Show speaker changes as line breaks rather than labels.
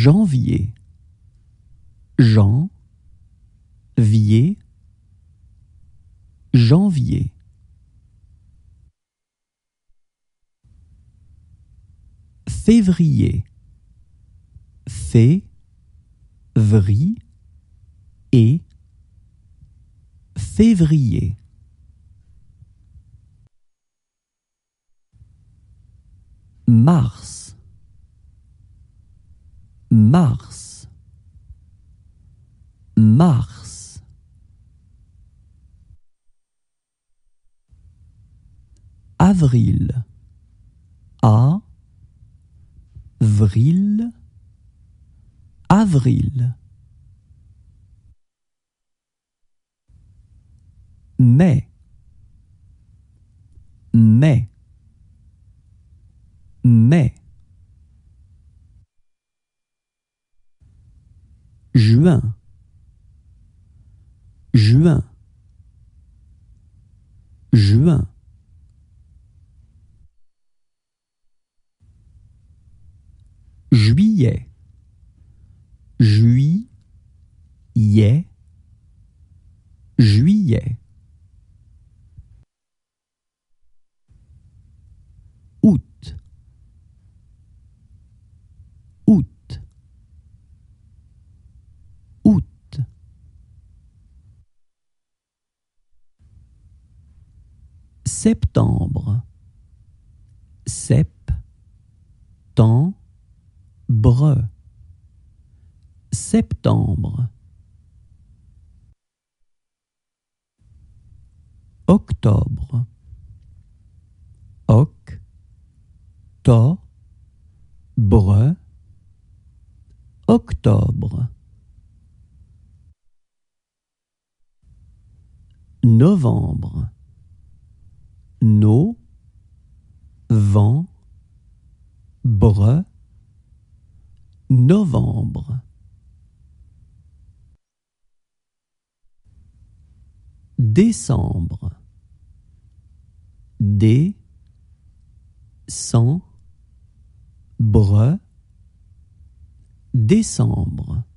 janvier, janvier, janvier. Février, février, février. Mars, mars, mars. Avril, avril, avril. Mai, mai, mai. Juin, juin, juin. Juillet, juillet, juillet. Août, août, août. Septembre, septembre, septembre. Octobre, octobre, octobre. Novembre, novembre. Décembre, décembre, décembre.